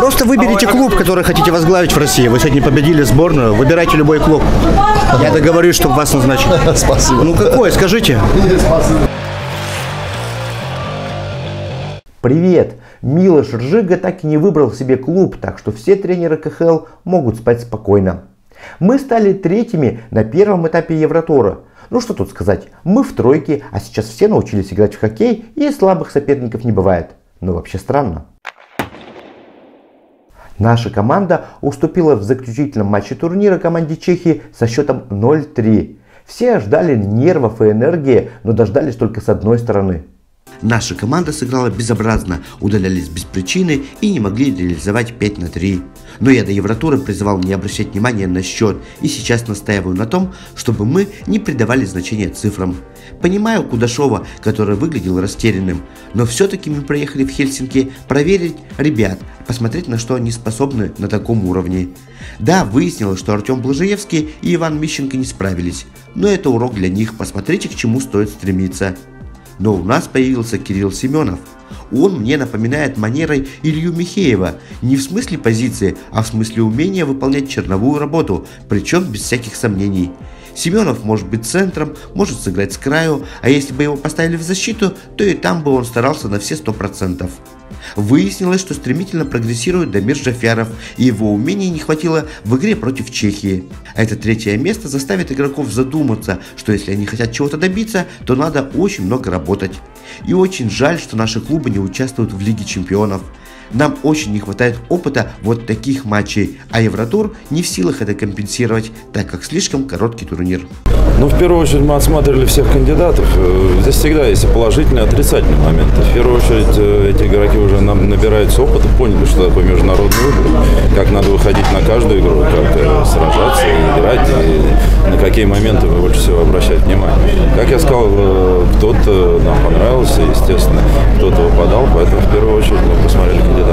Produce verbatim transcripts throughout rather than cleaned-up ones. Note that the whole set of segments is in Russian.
Просто выберите клуб, который хотите возглавить в России. Вы сегодня победили сборную, выбирайте любой клуб. Я договорюсь, чтобы вас назначить. Спасибо. Ну какой, скажите. Привет! Милош Ржига так и не выбрал себе клуб, так что все тренеры ка ха эл могут спать спокойно. Мы стали третьими на первом этапе Евротура. Ну что тут сказать, мы в тройке, а сейчас все научились играть в хоккей, и слабых соперников не бывает. Но вообще странно. Наша команда уступила в заключительном матче турнира команде Чехии со счетом ноль три. Все ждали нервов и энергии, но дождались только с одной стороны. Наша команда сыграла безобразно, удалялись без причины и не могли реализовать пять на три. Но я до Евротура призывал не обращать внимания на счет и сейчас настаиваю на том, чтобы мы не придавали значения цифрам. Понимаю Кудашова, который выглядел растерянным, но все-таки мы приехали в Хельсинки проверить ребят, посмотреть, на что они способны на таком уровне. Да, выяснилось, что Артем Блажаевский и Иван Мищенко не справились, но это урок для них, посмотрите, к чему стоит стремиться. Но у нас появился Кирилл Семенов. Он мне напоминает манерой Илью Михеева, не в смысле позиции, а в смысле умения выполнять черновую работу, причем без всяких сомнений. Семенов может быть центром, может сыграть с краю, а если бы его поставили в защиту, то и там бы он старался на все сто процентов. Выяснилось, что стремительно прогрессирует Дамир Джафяров, и его умений не хватило в игре против Чехии. Это третье место заставит игроков задуматься, что если они хотят чего-то добиться, то надо очень много работать. И очень жаль, что наши клубы не участвуют в Лиге Чемпионов. Нам очень не хватает опыта вот таких матчей, а Евротур не в силах это компенсировать, так как слишком короткий турнир. Ну, в первую очередь мы осматривали всех кандидатов. Здесь всегда есть и положительные, и отрицательные моменты. В первую очередь эти игроки уже нам набираются опыта, поняли, что такое международный игры, как надо выходить на каждую игру, как сражаться, играть, и на какие моменты вы больше всего обращать внимание. Как я сказал, кто-то нам понравился, естественно, кто-то выпадал, поэтому в первую очередь мы посмотрели кандидатов.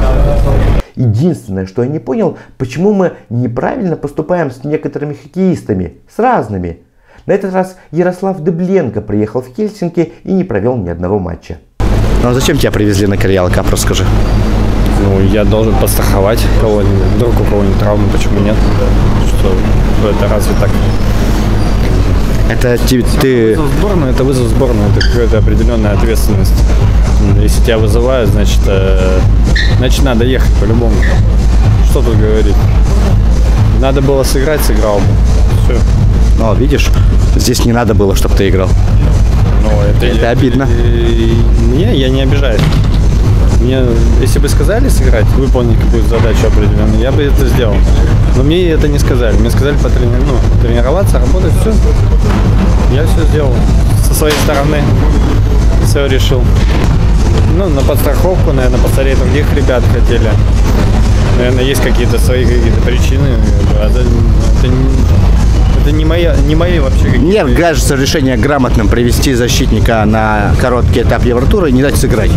Единственное, что я не понял, почему мы неправильно поступаем с некоторыми хоккеистами, с разными. На этот раз Ярослав Дыбленко приехал в Хельсинки и не провел ни одного матча. Ну а зачем тебя привезли на Карьял Кап, расскажи? Ну, я должен подстраховать кого-нибудь, вдруг у кого-нибудь травмы, почему нет? Что это разве так? Это ты... ты... Вызов в сборную, это вызов в сборную, это какая-то определенная ответственность. Если тебя вызывают, значит, э, значит надо ехать по-любому. Что тут говорить? Надо было сыграть, сыграл бы. Все. Ну, видишь, здесь не надо было, чтобы ты играл. Ну, это это я, обидно. Не, я не обижаюсь. Мне, если бы сказали сыграть, выполнить какую-то задачу определенную, я бы это сделал. Но мне это не сказали. Мне сказали потрени... ну, тренироваться, работать, все. Я все сделал. Со своей стороны все решил. Ну, на подстраховку, наверное, посмотреть других ребят хотели. Наверное, есть какие-то свои какие-то причины. Это, это, не, это не моя, не мои вообще какие-то. Мне кажется, решение грамотным привести защитника на короткий этап Евротура и не дать сыграть.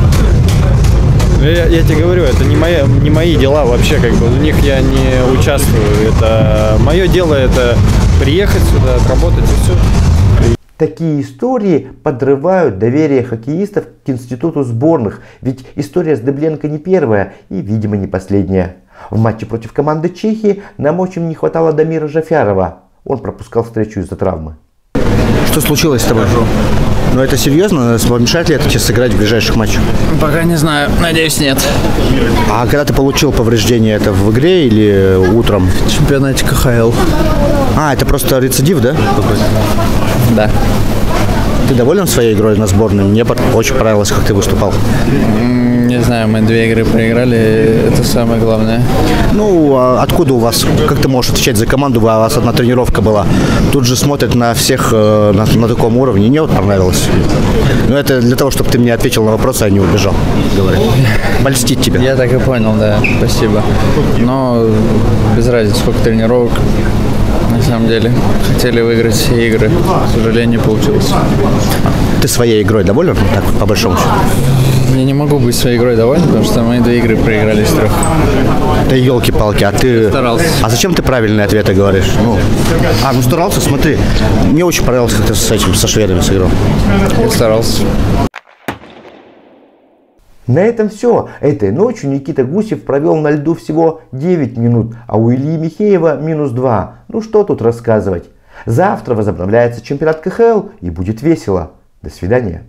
Я, я тебе говорю, это не, моя, не мои дела вообще, как бы в них я не участвую. Это мое дело, это приехать сюда, отработать и все. Такие истории подрывают доверие хоккеистов к институту сборных, ведь история с Дыбленко не первая и, видимо, не последняя. В матче против команды Чехии нам очень не хватало Дамира Джафярова. Он пропускал встречу из-за травмы. Что случилось с тобой? Ну это серьезно? Помешает ли это тебе сыграть в ближайших матчах? Пока не знаю. Надеюсь, нет. А когда ты получил повреждение, это в игре или утром? В чемпионате ка ха эл. А, это просто рецидив, да? Да. Ты доволен своей игрой на сборной? Мне очень понравилось, как ты выступал. Не знаю, мы две игры проиграли, это самое главное. Ну, а откуда у вас, как ты можешь отвечать за команду, у вас одна тренировка была, тут же смотрят на всех на, на таком уровне, мне вот понравилось. Но это для того, чтобы ты мне ответил на вопросы, а не убежал, говорит. Польстить тебя. Я так и понял, да, спасибо. Но без разницы, сколько тренировок. На самом деле, хотели выиграть все игры, к сожалению, не получилось. Ты своей игрой доволен, так по большому счету? Я не могу быть своей игрой доволен, потому что мои две игры проиграли из трех. Да елки-палки, а ты... Я старался. А зачем ты правильные ответы говоришь? Ну... А, ну старался, смотри. Мне очень понравилось, как ты с этим, со шведами сыграл. Я старался. На этом все. Этой ночью Никита Гусев провел на льду всего девять минут, а у Ильи Михеева минус два. Ну что тут рассказывать. Завтра возобновляется чемпионат ка ха эл и будет весело. До свидания.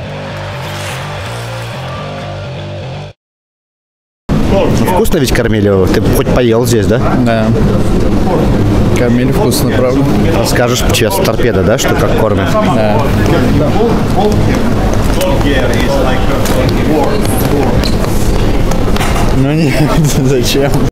Вкусно ведь кормили? Ты хоть поел здесь, да? Да. Кормили вкусно, правда. Расскажешь честно, торпеда, да, что как кормят? Да. Ну нет, зачем?